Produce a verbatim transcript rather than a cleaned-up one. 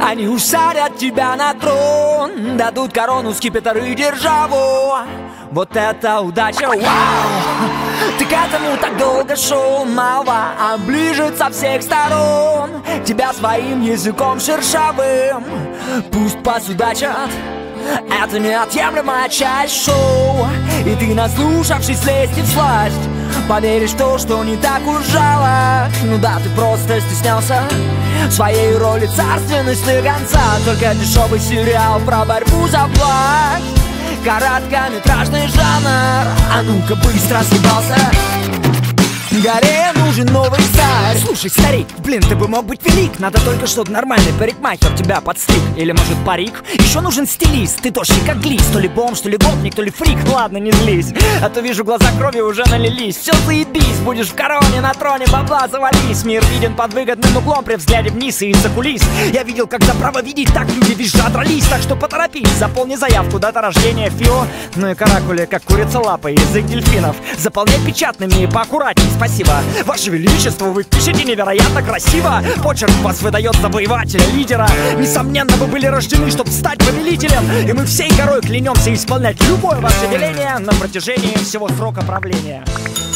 Они усадят тебя на трон, дадут корону, скипетр и державу. Вот это удача, вау! Ты к этому так долго шел, молва оближет со всех сторон тебя своим языком шершавым. Пусть посудачат, это неотъемлемая часть шоу. И ты, наслушавшись лезть в сласть, поверишь в то, что не так уж жалок. Ну да, ты просто стеснялся своей роли царственности конца. Только дешевый сериал про борьбу за власть, короткометражный жанр. А ну-ка быстро съебался. Горе нужен новый царь. Слушай, старик, блин, ты бы мог быть велик. Надо только, чтобы нормальный парикмахер тебя подстриг. Или может парик? Еще нужен стилист. Ты тощий как глист. То ли бомж, то ли гопник, то ли фрик. Ладно, не злись, а то вижу, глаза крови уже налились. Все, заебись, будешь в короне, на троне, бабла завались. Мир виден под выгодным углом при взгляде вниз и из-за кулис. Я видел, как за право видеть так люди визжат дрались. Так что поторопись, заполни заявку, дата рождения, ФИО. Ну и каракули, как курица лапой, язык дельфинов. Заполняй печатными и поаккуратней, спасибо. Ваше Величество, вы пишете невероятно красиво. Почерк вас выдает завоевателя, лидера. Несомненно, вы были рождены, чтобы стать повелителем. И мы всей горой клянемся исполнять любое ваше веление на протяжении всего срока правления.